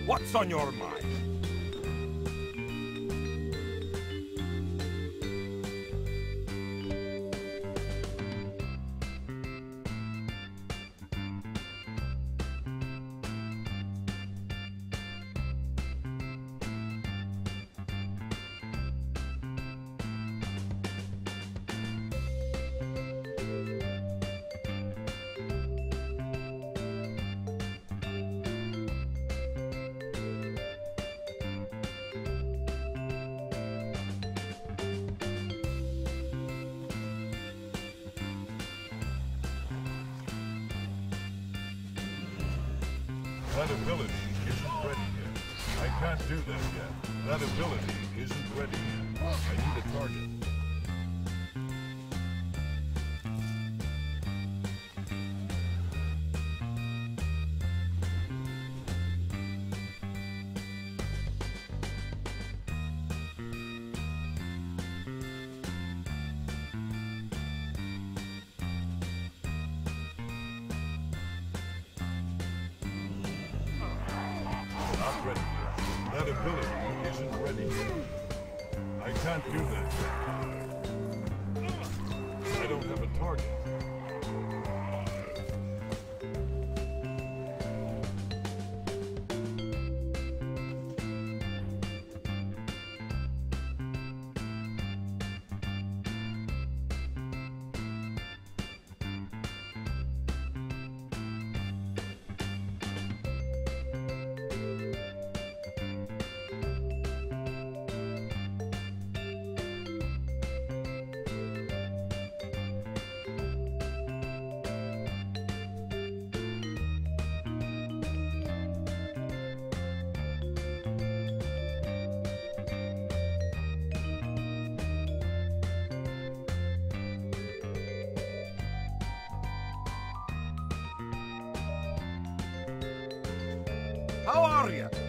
What's on your mind? That ability isn't ready yet. I can't do that yet. That ability isn't ready yet. I need a target. Not ready yet. That ability isn't ready yet. I can't do that yet. I don't have a target. How are you?